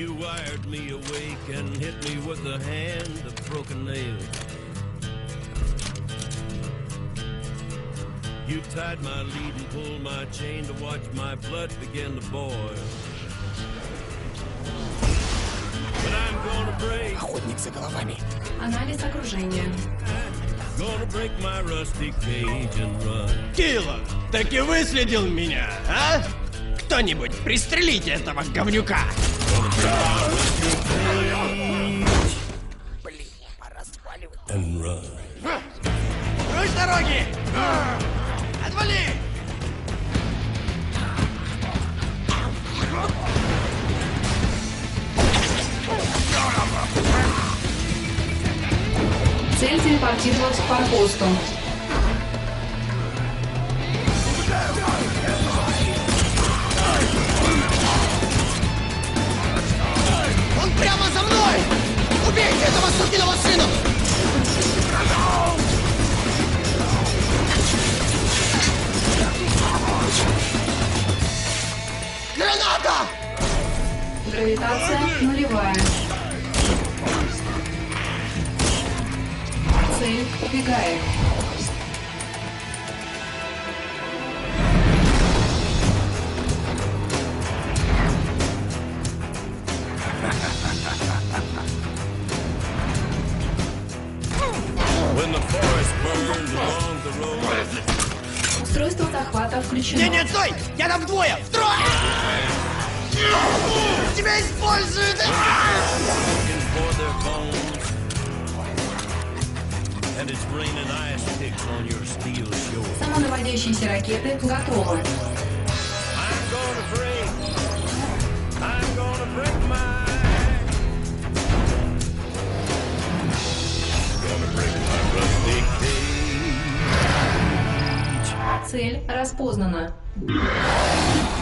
You wired me awake and hit me with the hand of broken nails. You tied my lead and pulled my chain to watch my blood begin to boil. But I'm gonna break. Охотник за головами. Анализ окружения. Gonna break my rusty cage and run. Кило, так и выследил меня, а? Кто-нибудь пристрелите этого говнюка! Блин, пора сваливать. And run. Прочь с дороги! Отвали! Цель телепортировать к форпосту. Он прямо за мной! Убейте этого сукиного сына! Граната! Гравитация нулевая. Цель убегает. When the forest burns along the road. Устройство захвата включено. Нет, стой! Я там вдвое! Втрое! Тебя используют! Looking for their bones. And it's raining ice picks on your steel shore. Самонаводящиеся ракеты готовы. I'm gonna break my rusty cage. Цель распознана.